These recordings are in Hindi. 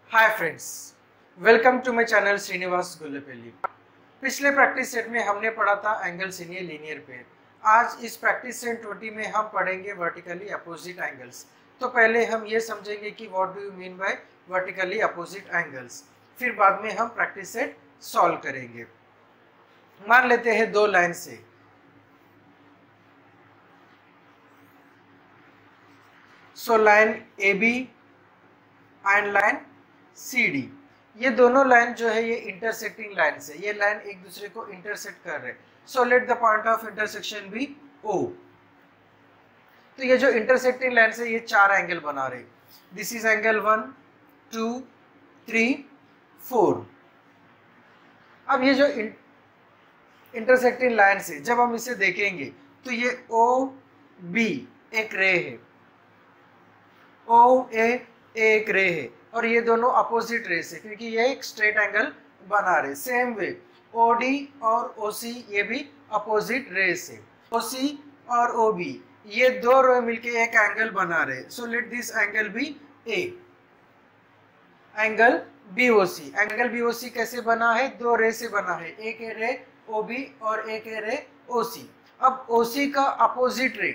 Hi friends, welcome to my channel Srinivas Gullepalli. पिछले प्रैक्टिस सेट में हमने पढ़ा था angles in a linear pair. आज इस प्रैक्टिस सेट 20 में हम पढ़ेंगे वर्टिकली अपोजिट एंगल्स। तो पहले हम ये समझेंगे कि what do you mean by vertically opposite angles, फिर बाद में हम प्रैक्टिस सेट सॉल्व करेंगे। मान लेते हैं दो लाइन से, so line A B and line C D, ये दोनों लाइन जो है ये इंटरसेक्टिंग लाइन से, ये लाइन एक दूसरे को इंटरसेक्ट कर रहे हैं। So let the point of intersection be O। तो ये जो इंटरसेक्टिंग लाइन से ये चार एंगल बना रहे, दिस इज एंगल 1 2 3 4। अब ये जो इंटरसेक्टिंग लाइन से जब हम इसे देखेंगे तो ये OB एक रे है, OA एक रे है, और ये दोनों अपोजिट रेस है क्योंकि ये एक स्ट्रेट एंगल बना रहे। सेम वे OD और OC ये भी अपोजिट रेस है। OC और OB ये दो रो मिलके एक एंगल बना रहे। So let this angle be A। Angle BOC, angle BOC कैसे बना है? दो रे से बना है, एक रे OB और एक रे OC। अब OC का अपोजिट रे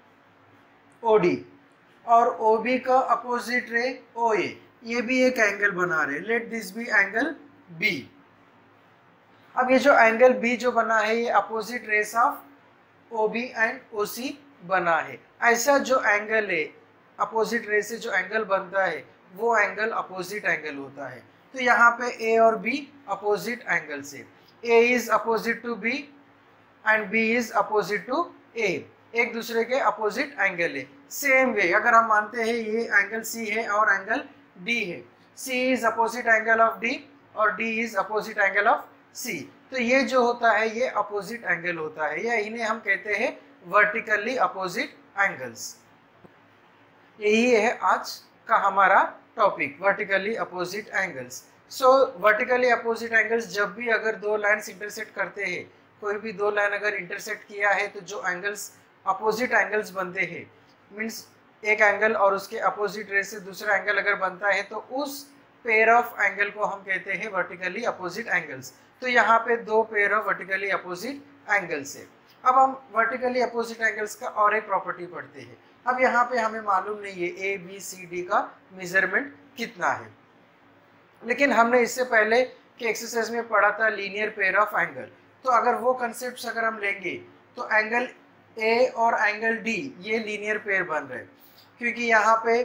OD और OB का अपोजिट रे OA, ये भी एक एंगल बना रहे। Let this be angle B। अब ये जो एंगल B जो बना है ये opposite rays of OB and OC बना है। ऐसा जो एंगल है अपोजिट रेस से जो एंगल बनता है वो एंगल अपोजिट एंगल होता है। तो यहाँ पे A और B अपोजिट एंगल से, A is opposite to B and B is opposite to A, एक दूसरे के अपोजिट एंगल है। सेम वे अगर हम मानते हैं ये एंगल C है और एंगल D है, C is opposite angle of D और D is opposite angle of C, तो ये जो होता है ये अपोजिट एंगल होता है, या इन्हें हम कहते हैं वर्टिकली अपोजिट एंगल्स। यही है आज का हमारा topic, vertically opposite angles. So vertically opposite angles जब भी अगर दो लाइन्स इंटरसेक्ट करते हैं, कोई भी दो लाइन अगर इंटरसेक्ट किया है तो जो एंगल्स अपोजिट एंगल्स बनते हैं, मीन्स एक एंगल और उसके अपोजिट रे से दूसरा एंगल अगर बनता है तो उस पेयर ऑफ एंगल को हम कहते हैं वर्टिकली अपोजिट एंगल्स। तो यहाँ पे दो pair of vertically opposite angles है। अब हम वर्टिकली अपोजिट एंगल्स का और एक प्रॉपर्टी पढ़ते हैं। अब यहाँ पे हमें मालूम नहीं है ABCD का मेजरमेंट कितना है, लेकिन हमने इससे पहले के एक्सरसाइज में पढ़ा था लीनियर पेयर ऑफ एंगल। तो अगर वो कंसेप्ट अगर हम लेंगे तो एंगल A और एंगल D ये लीनियर पेयर बन रहे, क्योंकि यहाँ पे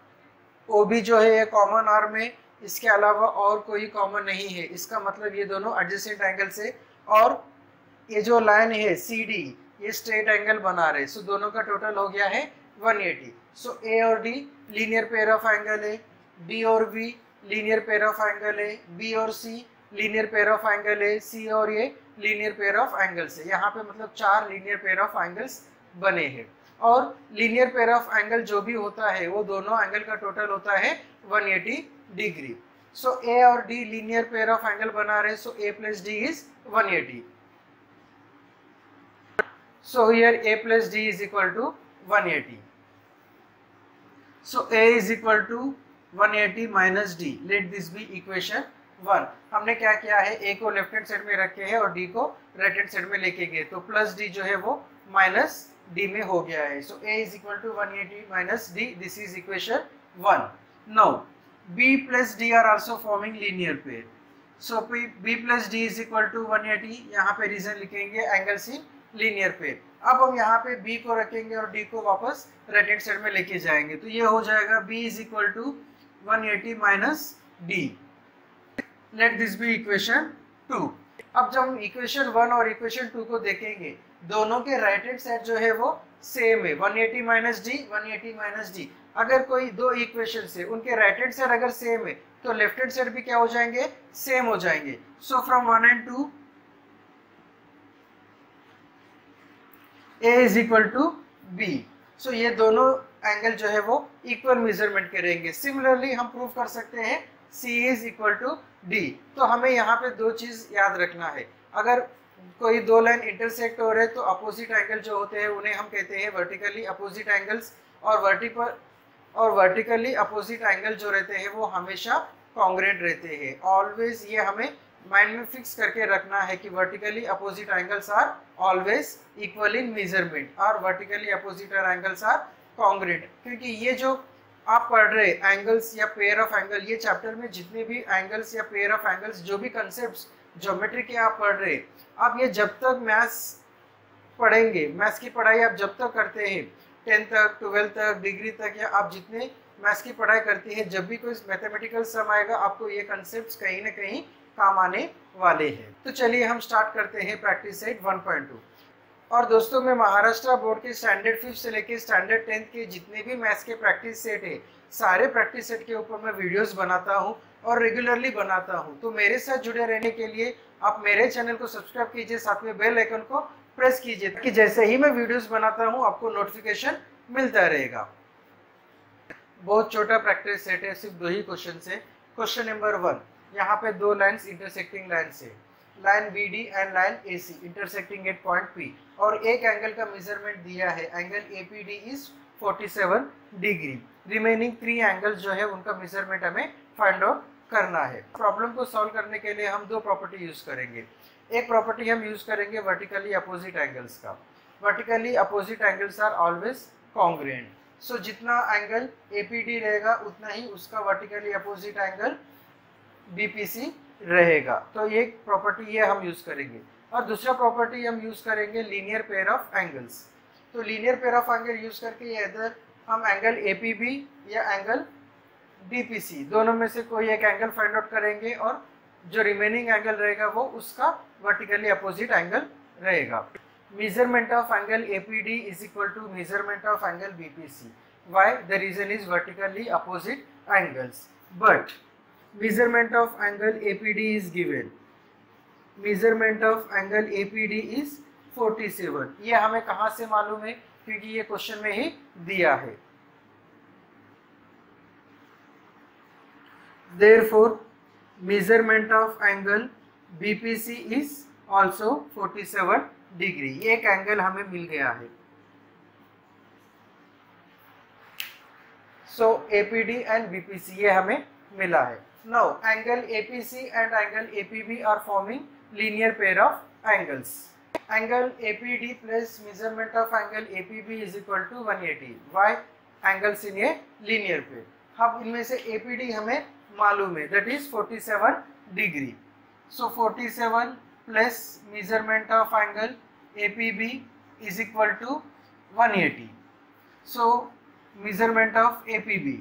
OB जो है ये कॉमन आर्म है, इसके अलावा और कोई कॉमन नहीं है। इसका मतलब ये दोनों एडजेसेंट एंगल्स है, और ये जो लाइन है CD ये स्ट्रेट एंगल बना रहे। सो दोनों का टोटल हो गया है 180। सो A और D linear pair of angle है, B और B linear pair of angle है, B और C linear pair of angle है, C और ये लीनियर पेयर ऑफ एंगल्स है। यहाँ पे मतलब चार लीनियर पेयर ऑफ एंगल्स बने हैं, और लीनियर पेयर ऑफ एंगल जो भी होता है वो दोनों एंगल का टोटल होता है 180 डिग्री। सो A और D linear pair of angle बना रहे, so A plus D is 180। So here A plus D is equal to 180। So A is equal to 180 minus D। Let this be equation 1। हमने क्या किया है, A को लेफ्ट हैंड साइड में रखे हैं और D को राइट हैंड साइड में लेके गए, तो प्लस D जो है वो माइनस D में हो गया है। So A is equal to 180 minus D, this is equation 1। Now B plus D are also forming linear pair. So B plus D is equal to 180, यहाँ पे रीजन लिखेंगे एंगल्स इन लीनियर पेयर। अब हम यहाँ पे B को रखेंगे और D को वापस राइट हैंड साइड में लेके जाएंगे, तो ये हो जाएगा B is equal to 180 minus D। Let this be equation 2। अब जब हम इक्वेशन 1 और इक्वेशन 2 को देखेंगे, दोनों के राइट हैंड साइड जो है वो सेम है, 180 माइनस D 180 माइनस D। अगर कोई दो इक्वेशन है उनके राइट हैंड साइड अगर सेम है तो लेफ्ट हैंड साइड भी क्या हो जाएंगे, सेम हो जाएंगे। So from 1 and 2 A is equal to B। सो ये दोनों एंगल जो है वो इक्वल मेजरमेंट करेंगे। सिमिलरली हम प्रूव कर सकते हैं C is equal to D। तो हमें यहाँ पे दो चीज याद रखना है, अगर कोई दो लाइन इंटरसेक्ट हो रहे तो अपोजिट एंगल जो होते हैं उन्हें हम कहते हैं वर्टिकली अपोजिट एंगल्स, और वर्टिकली अपोजिट एंगल जो रहते हैं वो हमेशा कॉन्ग्रुएंट रहते हैं। ऑलवेज ये हमें माइंड में फिक्स करके रखना है कि vertically opposite angles are always equal in measurement और vertically opposite angles are congruent. क्योंकि ये जो आप पढ़ रहे एंगल्स या पेयर ऑफ एंगल, ये चैप्टर में जितने भी एंगल्स या पेयर ऑफ एंगल्स जो भी कंसेप्ट्स ज्योमेट्री के आप पढ़ रहे, आप ये जब तक मैथ्स पढ़ेंगे, मैथ्स की पढ़ाई आप जब तक करते हैं 10th तक 12th तक डिग्री तक, या आप जितने मैथ्स की पढ़ाई करते हैं, जब भी कोई मैथमेटिकल सम आएगा आपको ये कंसेप्ट्स कहीं ना कहीं काम आने वाले हैं। तो चलिए हम स्टार्ट करते हैं प्रैक्टिस सेट 1.2। और दोस्तों मैं महाराष्ट्र बोर्ड के स्टैंडर्ड 5th से लेके स्टैंडर्ड 10th के जितने भी मैथ्स के प्रैक्टिस सेट है, सारे प्रैक्टिस सेट के ऊपर मैं वीडियोस बनाता हूं और रेगुलरली बनाता हूं। तो मेरे साथ जुड़े रहने के लिए आप मेरे चैनल को सब्सक्राइब कीजिए, साथ में बेल आइकन को प्रेस कीजिए कि जैसे ही मैं वीडियोस बनाता हूं आपको नोटिफिकेशन मिलता रहेगा। बहुत छोटा प्रैक्टिस सेट है, सिर्फ 2 ही क्वेश्चन है। क्वेश्चन नंबर 1, यहाँ पे 2 लाइन्स इंटरसेक्टिंग लाइन्स है, line BD and line AC intersecting at point P, और एक एंगल का मेजरमेंट दिया है, angle APD is 47 degree. Remaining 3 angles जो है उनका मेजरमेंट हमें फाइंड आउट करना है। प्रॉब्लम को सॉल्व करने के लिए हम 2 प्रॉपर्टी यूज करेंगे। एक प्रॉपर्टी हम यूज करेंगे वर्टिकली अपोजिट एंगल्स का। Vertically opposite angles are always congruent. So जितना एंगल APD रहेगा उतना ही उसका वर्टिकली अपोजिट एंगल BPC रहेगा। तो ये प्रॉपर्टी ये हम यूज करेंगे। और दूसरा प्रॉपर्टी हम यूज करेंगे लीनियर पेयर ऑफ एंगल्स। तो linear pair of angle use करके इधर हम एंगल APB या एंगल BPC दोनों में से कोई एक एंगल फाइंड आउट करेंगे, और जो रिमेनिंग एंगल रहेगा वो उसका वर्टिकली अपोजिट एंगल रहेगा। Measurement of angle APD is equal to measurement of angle BPC। Why? The reason is vertically opposite angles, but measurement of angle APD is given. Measurement of angle APD is 47. ये हमें कहाँ से मालूम है? क्योंकि ये क्वेश्चन में ही दिया है। Therefore, measurement of angle BPC is also 47 degree. एक एंगल हमें मिल गया है। So APD and BPC ये हमें मिला है। Now angle APC and angle APB are forming linear pair of angles. Angle APD plus measurement of angle APB is equal to 180. Why? Angles in a linear pair. अब इनमें से APD हमें मालूम है, that is 47 degree. So 47 plus measurement of angle APB is equal to 180. So measurement of APB,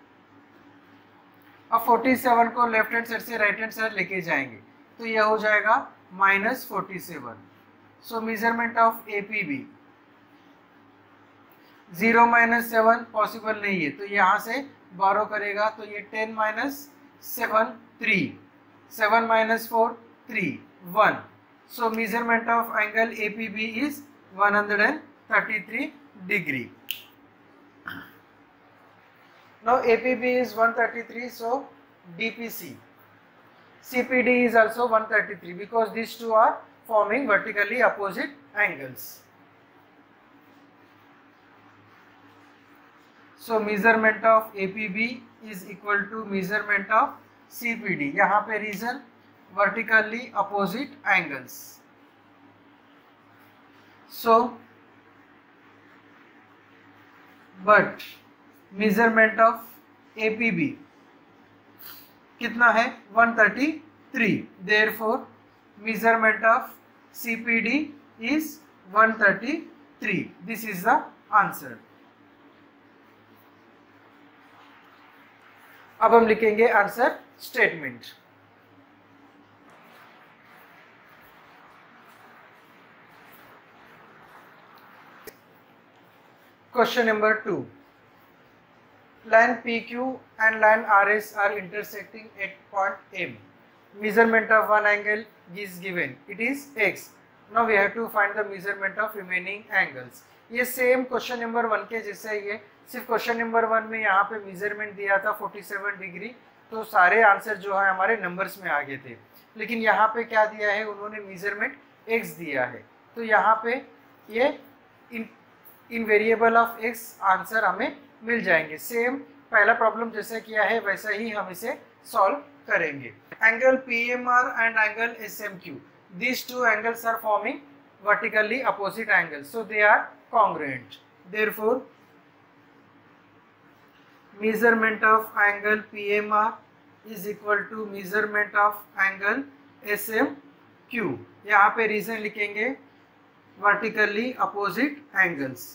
अब 47 को लेफ्ट हैंड साइड से राइट हैंड साइड लेके जाएंगे तो यह हो जाएगा -47। So measurement of APB 0 - 7 possible नहीं है, तो यहाँ से 12 करेगा तो ये 10 - 7 3, 7 - 4 3 1। So measurement of angle APB is 133 degree. Now APB is 133, so BPC, CPD is also 133 because these two are forming vertically opposite angles. So measurement of APB is equal to measurement of CPD. यहाँ पे reason vertically opposite angles. So but measurement of APB कितना है? 133। Therefore measurement of CPD is 133। This is the answer. अब हम लिखेंगे answer statement. Question number 2, line PQ and line RS are intersecting at point M. Measurement of one angle is given. It is X. Now we have to find the measurement of remaining angles. ये सेम क्वेश्चन नंबर 1 के जैसा ही है, सिर्फ क्वेश्चन नंबर 1 में यहाँ पे मेजरमेंट दिया था 47 डिग्री, तो सारे आंसर जो है हमारे नंबर्स में आ गए थे। लेकिन यहाँ पे क्या दिया है, उन्होंने मेजरमेंट X दिया है, तो यहाँ पे ये in variable of X answer हमें मिल जाएंगे। सेम पहला प्रॉब्लम जैसे किया है वैसा ही हम इसे सॉल्व करेंगे। Angle PMR and angle SMQ, these two angles are forming vertically opposite angles, so they are congruent. Therefore, measurement of angle PMR is equal to measurement of angle SMQ. यहाँ पे रीजन लिखेंगे vertically opposite angles.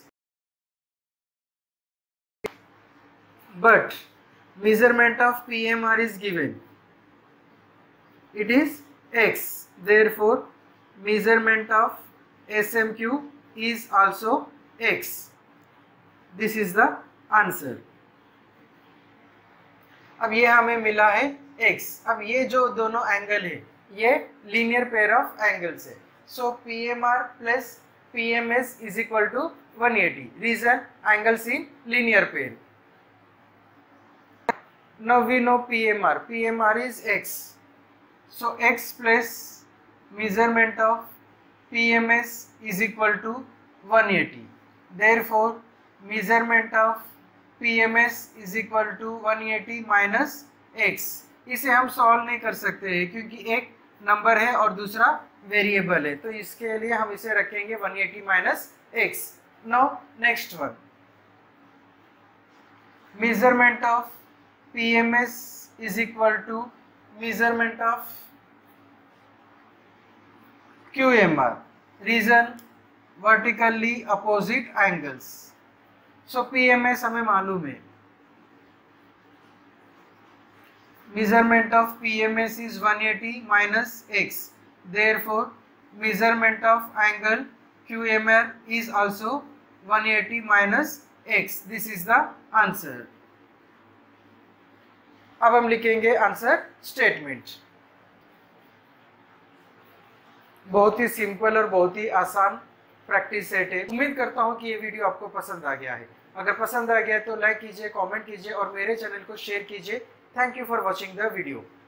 But measurement of PMR is given. It is x. Therefore, measurement of SMQ is also x. This is the answer. अब ये हमें मिला है x. अब ये जो दोनों एंगल है ये लीनियर पेयर ऑफ एंगल्स है. So PMR plus PMS is equal to 180. Reason angles in linear pair. Now we know PMR. PMR is x. So x plus measurement of PMS is equal to 180. Therefore, measurement of PMS is equal to 180 minus x. इसे हम सॉल्व नहीं कर सकते हैं क्योंकि एक नंबर है और दूसरा वेरिएबल है, तो इसके लिए हम इसे रखेंगे 180 minus x. Now next one. Measurement of PMS is equal to measurement of QMR. Reason vertically opposite angles. So PMS हमें मालूम है. Measurement of PMS is 180 minus x. Therefore, measurement of angle QMR is also 180 minus x. This is the answer. अब हम लिखेंगे आंसर स्टेटमेंट. बहुत ही सिंपल और बहुत ही आसान प्रैक्टिस सेट है. उम्मीद करता हूं कि ये वीडियो आपको पसंद आ गया है. अगर पसंद आ गया तो लाइक कीजिए, कमेंट कीजिए और मेरे चैनल को शेयर कीजिए. Thank you for watching the video.